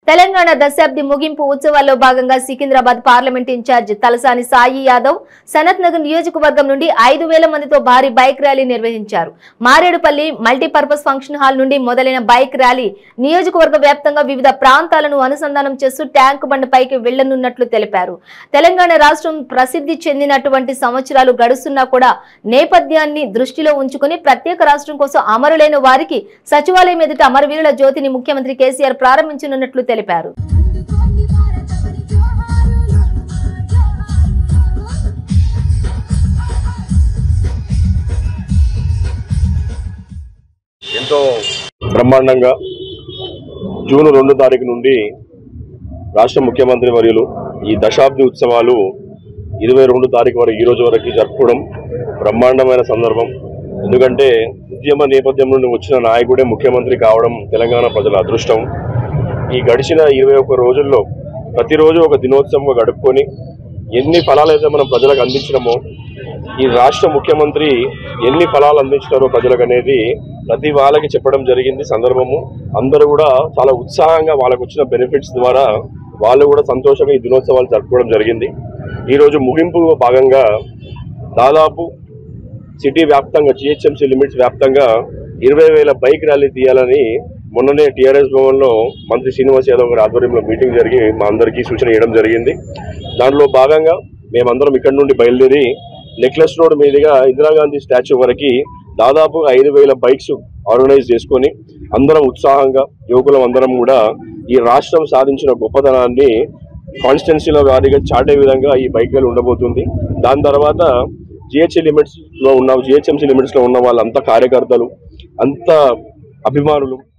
తెలంగాణ దశాబ్ది ముగింపు ఉత్సవాల్లో భాగంగా సికింద్రాబాద్ పార్లమెంట్ ఇన్ఛార్జ్ తలసాని సాయి యాదవ్ సనత్ నగర్ నియోజకవర్గం నుండి 5,000 మందితో భారీ బైక్ ర్యాలీ నిర్వహించారు. మారేడుపల్లి మల్టీపర్పస్ ఫంక్షన్ హాల్ నుండి మొదలైన బైక్ ర్యాలీ నియోజకవర్గ వ్యాప్తంగా వివిధ ప్రాంతాలను అనుసంధానం చేస్తూ ట్యాంక్ బండ్ పైకి వెళ్లనున్నట్లు తెలిపారు. తెలంగాణ రాష్ట్రం ప్రసిద్ధి చెందినటువంటి సంవత్సరాలు గడుస్తున్నా కూడా నేపథ్యాన్ని దృష్టిలో ఉంచుకుని ప్రత్యేక రాష్ట్రం కోసం అమరులైన వారికి సచివాలయం ఎదుట అమరవీరుల జ్యోతిని ముఖ్యమంత్రి కేసీఆర్ ప్రారంభించనున్నట్లు తెలిపారు. ఎంతో బ్రహ్మాండంగా జూన్ 2 తారీఖు నుండి రాష్ట్ర ముఖ్యమంత్రి వర్యులు ఈ దశాబ్ది ఉత్సవాలు 22 తారీఖు వరకు ఈ రోజు వరకు జరుపుకోవడం బ్రహ్మాండమైన సందర్భం. ఎందుకంటే ఉద్యమ నేపథ్యం నుండి వచ్చిన నాయకుడే ముఖ్యమంత్రి కావడం తెలంగాణ ప్రజల అదృష్టం. ఈ గడిచిన 21 రోజుల్లో ప్రతిరోజు ఒక దినోత్సవంగా గడుపుకొని ఎన్ని ఫలాలైతే మనం ప్రజలకు అందించినామో ఈ రాష్ట్ర ముఖ్యమంత్రి ఎన్ని ఫలాలు అందించారో ప్రజలకు అనేది ప్రతి వాళ్ళకి చెప్పడం జరిగింది. సందర్భము అందరూ కూడా చాలా ఉత్సాహంగా వాళ్ళకు వచ్చిన బెనిఫిట్స్ ద్వారా వాళ్ళు కూడా సంతోషంగా ఈ దినోత్సవాలు జరుపుకోవడం జరిగింది. ఈరోజు ముగింపు భాగంగా దాదాపు సిటీ వ్యాప్తంగా GHMC లిమిట్స్ వ్యాప్తంగా 20,000 బైక్ ర్యాలీ తీయాలని మొన్ననే టీఆర్ఎస్ భవన్లో మంత్రి శ్రీనివాస్ యాదవ్ గారి ఆధ్వర్యంలో మీటింగ్ జరిగి మా అందరికీ సూచన ఇవ్వడం జరిగింది. దానిలో భాగంగా మేమందరం ఇక్కడ నుండి బయలుదేరి నెక్లెస్ రోడ్ మీదుగా ఇందిరాగాంధీ స్టాచ్యూ వరకు దాదాపు 5,000 బైక్స్ ఆర్గనైజ్ చేసుకొని అందరం ఉత్సాహంగా యువకులం అందరం కూడా ఈ రాష్ట్రం సాధించిన గొప్పతనాన్ని కాన్స్టిట్యున్సీలో వారిగా చాటే విధంగా ఈ బైక్ ర్యాలీ ఉండబోతుంది. దాని తర్వాత GHMC లిమిట్స్లో ఉన్న వాళ్ళంతా కార్యకర్తలు, అంత అభిమానులు